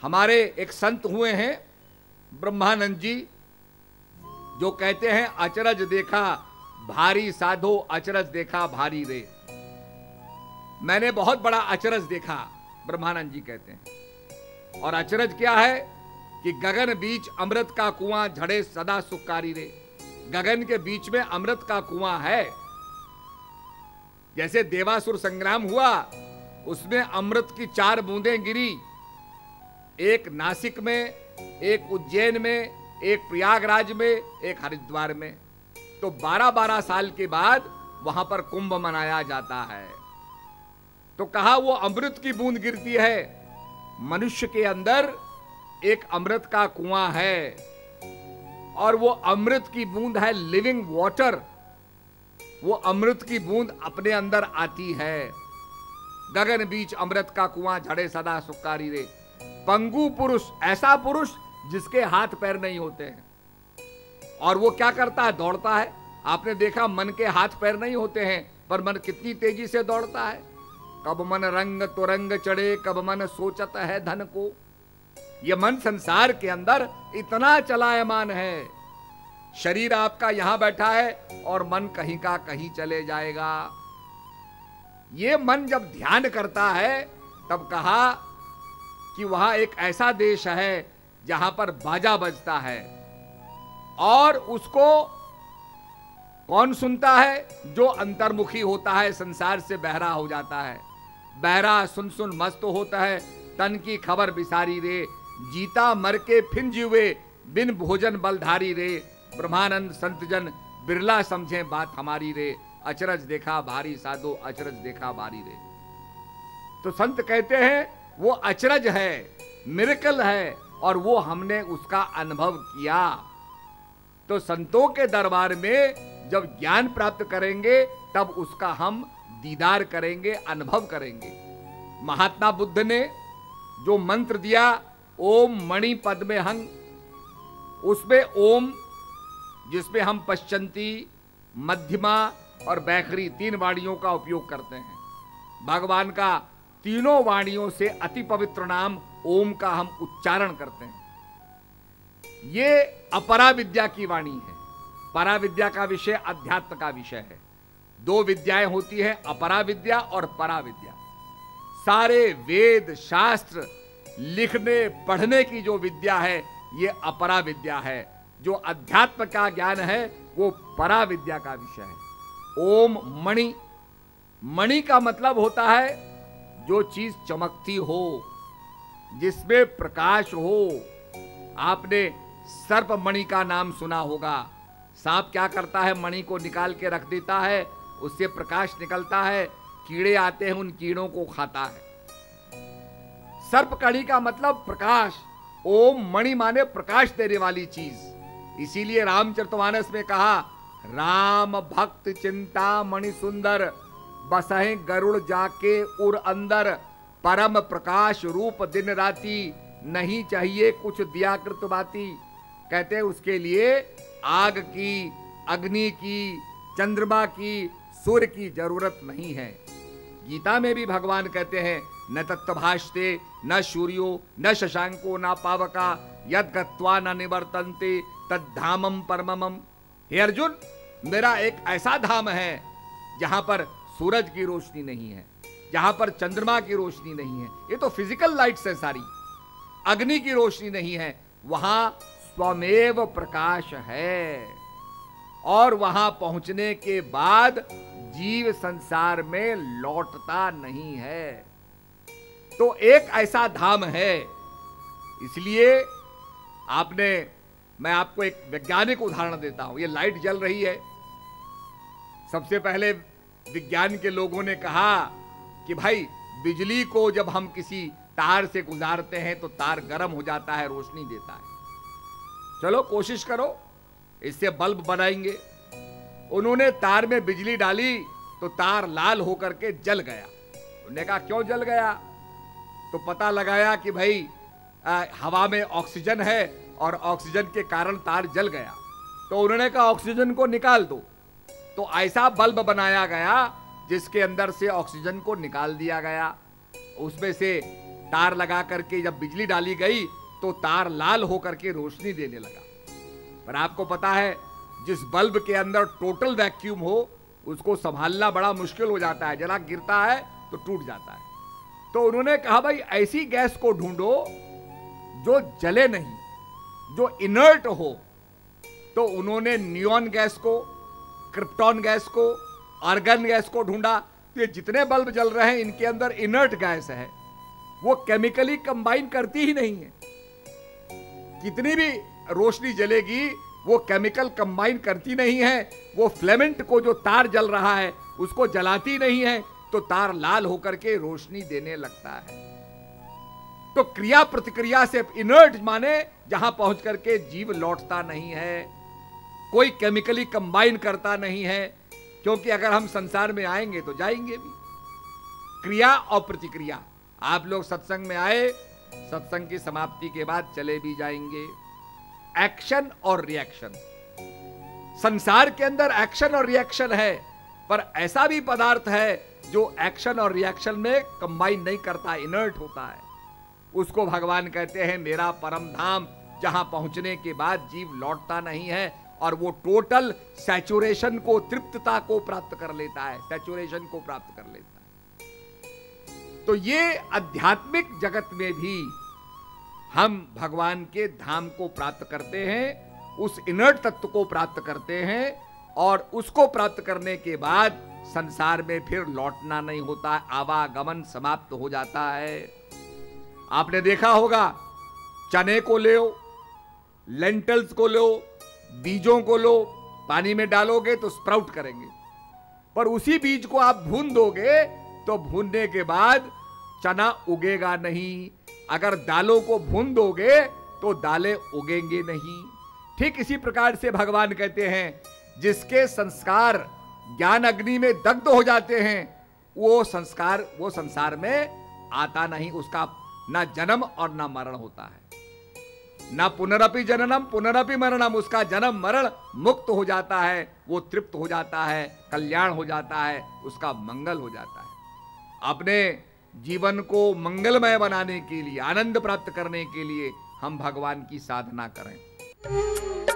हमारे एक संत हुए हैं ब्रह्मानंद जी, जो कहते हैं अचरज देखा भारी साधो, अचरज देखा भारी रे। मैंने बहुत बड़ा अचरज देखा, ब्रह्मानंद जी कहते हैं। और अचरज क्या है कि गगन बीच अमृत का कुआं झड़े सदा सुखकारी रे। गगन के बीच में अमृत का कुआं है। जैसे देवासुर संग्राम हुआ, उसमें अमृत की 4 बूंदें गिरी, एक नासिक में, एक उज्जैन में, एक प्रयागराज में, एक हरिद्वार में। तो 12-12 साल के बाद वहां पर कुंभ मनाया जाता है। तो कहा वो अमृत की बूंद गिरती है। मनुष्य के अंदर एक अमृत का कुआं है, और वो अमृत की बूंद है लिविंग वाटर। वो अमृत की बूंद अपने अंदर आती है। गगन बीच अमृत का कुआं झड़े सदा सुखकारी रे। पंगु पुरुष, ऐसा पुरुष जिसके हाथ पैर नहीं होते हैं, और वो क्या करता है? दौड़ता है। आपने देखा मन के हाथ पैर नहीं होते हैं, पर मन कितनी तेजी से दौड़ता है। कब मन रंग तो रंग चढ़े, कब मन सोचत है धन को। ये मन संसार के अंदर इतना चलायमान है। शरीर आपका यहां बैठा है और मन कहीं का कहीं चले जाएगा। ये मन जब ध्यान करता है, तब कहा कि वहां एक ऐसा देश है जहां पर बाजा बजता है, और उसको कौन सुनता है? जो अंतर्मुखी होता है, संसार से बहरा हो जाता है। बहरा सुन सुन मस्त होता है, तन की खबर बिसारी रे। जीता मर के फिन जीवे, बिन भोजन बलधारी रे। ब्रह्मानंद संतजन बिरला समझे बात हमारी रे। अचरज देखा भारी साधो, अचरज देखा भारी रे। तो संत कहते हैं वो अचरज है, मिरेकल है, और वो हमने उसका अनुभव किया। तो संतों के दरबार में जब ज्ञान प्राप्त करेंगे, तब उसका हम दीदार करेंगे, अनुभव करेंगे। महात्मा बुद्ध ने जो मंत्र दिया, ओम मणि पद्मे हंग, उसमें ओम, जिसमें हम पश्चंती, मध्यमा और बैखरी 3 वाणियों का उपयोग करते हैं। भगवान का तीनों वाणियों से अति पवित्र नाम ओम का हम उच्चारण करते हैं। ये अपरा विद्या की वाणी है। परा विद्या का विषय अध्यात्म का विषय है। 2 विद्याएं होती है, अपरा विद्या और परा विद्या। सारे वेद शास्त्र लिखने पढ़ने की जो विद्या है, ये अपरा विद्या है। जो अध्यात्म का ज्ञान है, वो परा विद्या का विषय है। ओम मणि, मणि का मतलब होता है जो चीज चमकती हो, जिसमें प्रकाश हो। आपने सर्प मणि का नाम सुना होगा। सांप क्या करता है? मणि को निकाल के रख देता है, उससे प्रकाश निकलता है, कीड़े आते हैं, उन कीड़ों को खाता है। सर्प कणी का मतलब प्रकाश। ओम मणि माने प्रकाश देने वाली चीज। इसीलिए रामचरितमानस में कहा, राम भक्त चिंता मणि सुंदर, बसहे गरुड़ जाके उर अंदर। परम प्रकाश रूप दिन राती, नहीं चाहिए कुछ दिया कृत बाती। कहते हैं उसके लिए आग की, अग्नि की, चंद्रमा की, सूर्य की जरूरत नहीं है। गीता में भी भगवान कहते हैं, न तत्भाषते न सूर्यो न शशांको न पावका, यद गत्वा न निवर्तन्ते तद्धामम परमम। हे अर्जुन, मेरा एक ऐसा धाम है जहां पर सूरज की रोशनी नहीं है, जहां पर चंद्रमा की रोशनी नहीं है। ये तो फिजिकल लाइट्स है सारी। अग्नि की रोशनी नहीं है, वहां स्वमेव प्रकाश है। और वहां पहुंचने के बाद जीव संसार में लौटता नहीं है। तो एक ऐसा धाम है। इसलिए मैं आपको एक वैज्ञानिक उदाहरण देता हूं। ये लाइट जल रही है। सबसे पहले विज्ञान के लोगों ने कहा कि भाई, बिजली को जब हम किसी तार से गुजारते हैं तो तार गर्म हो जाता है, रोशनी देता है। चलो कोशिश करो, इससे बल्ब बनाएंगे। उन्होंने तार में बिजली डाली तो तार लाल होकर के जल गया। उन्होंने कहा क्यों जल गया? तो पता लगाया कि भाई हवा में ऑक्सीजन है और ऑक्सीजन के कारण तार जल गया। तो उन्होंने कहा ऑक्सीजन को निकाल दो। तो ऐसा बल्ब बनाया गया जिसके अंदर से ऑक्सीजन को निकाल दिया गया, उसमें से तार लगा करके जब बिजली डाली गई तो तार लाल होकर के रोशनी देने लगा। पर आपको पता है, जिस बल्ब के अंदर टोटल वैक्यूम हो उसको संभालना बड़ा मुश्किल हो जाता है, जरा गिरता है तो टूट जाता है। तो उन्होंने कहा भाई ऐसी गैस को ढूंढो जो जले नहीं, जो इनर्ट हो। तो उन्होंने नियॉन गैस को, क्रिप्टॉन गैस को, आर्गन गैस को ढूंढा। तो ये जितने बल्ब जल रहे हैं इनके अंदर इनर्ट गैस है, वो केमिकली कंबाइन करती ही नहीं है। कितनी भी रोशनी जलेगी वो केमिकल कंबाइन करती नहीं है, वो फिलामेंट को, जो तार जल रहा है उसको जलाती नहीं है, तो तार लाल होकर के रोशनी देने लगता है। तो क्रिया प्रतिक्रिया से इनर्ट माने जहां पहुंच करके जीव लौटता नहीं है, कोई केमिकली कंबाइन करता नहीं है, क्योंकि अगर हम संसार में आएंगे तो जाएंगे भी। क्रिया और प्रतिक्रिया, आप लोग सत्संग में आए, सत्संग की समाप्ति के बाद चले भी जाएंगे। एक्शन और रिएक्शन, संसार के अंदर एक्शन और रिएक्शन है, पर ऐसा भी पदार्थ है जो एक्शन और रिएक्शन में कंबाइन नहीं करता, इनर्ट होता है। उसको भगवान कहते हैं मेरा परम धाम, जहां पहुंचने के बाद जीव लौटता नहीं है और वो टोटल सैचुरेशन को, तृप्तता को प्राप्त कर लेता है, सैचुरेशन को प्राप्त कर लेता है। तो ये आध्यात्मिक जगत में भी हम भगवान के धाम को प्राप्त करते हैं, उस इनर्ट तत्व को प्राप्त करते हैं, और उसको प्राप्त करने के बाद संसार में फिर लौटना नहीं होता, आवागमन समाप्त हो जाता है। आपने देखा होगा, चने को लो, लेंटल्स को लो, बीजों को लो, पानी में डालोगे तो स्प्राउट करेंगे, पर उसी बीज को आप भून दोगे तो भूनने के बाद चना उगेगा नहीं। अगर दालों को भून दोगे तो दालें उगेंगे नहीं। ठीक इसी प्रकार से भगवान कहते हैं, जिसके संस्कार ज्ञान अग्नि में दग्ध हो जाते हैं वो संसार में आता नहीं, उसका ना जन्म और ना मरण होता है। ना पुनरपि जननम पुनरपि मरणम, उसका जन्म मरण मुक्त हो जाता है, वो तृप्त हो जाता है, कल्याण हो जाता है, उसका मंगल हो जाता है। अपने जीवन को मंगलमय बनाने के लिए, आनंद प्राप्त करने के लिए हम भगवान की साधना करें।